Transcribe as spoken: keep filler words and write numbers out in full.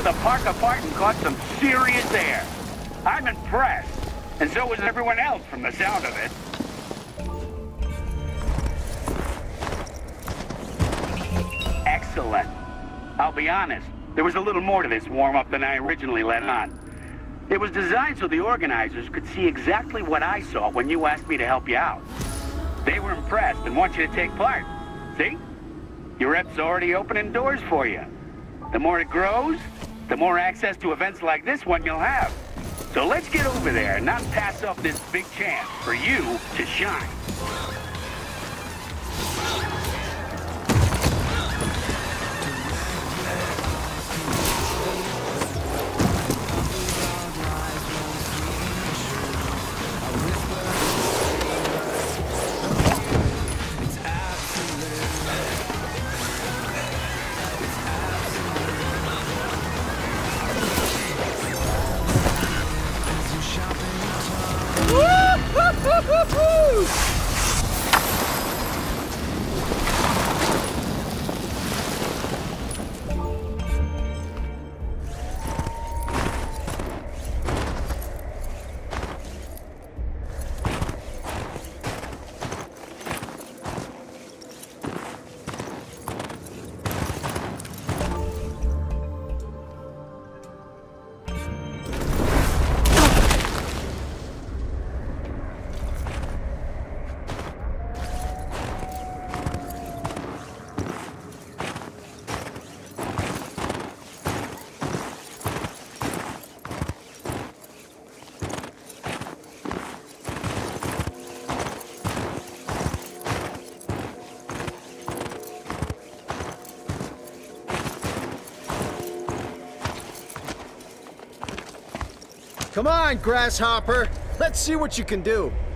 the park apart and caught some serious air. I'm impressed. And so was everyone else from the sound of it. Excellent. I'll be honest, there was a little more to this warm-up than I originally let on. It was designed so the organizers could see exactly what I saw when you asked me to help you out. They were impressed and want you to take part. See? Your rep's already opening doors for you. The more it grows, the more access to events like this one you'll have. So let's get over there and not pass up this big chance for you to shine. Come on, Grasshopper. Let's see what you can do.